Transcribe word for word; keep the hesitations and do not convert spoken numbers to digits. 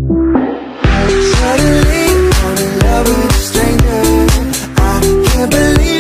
Suddenly, I'm in love with a stranger. I can't believe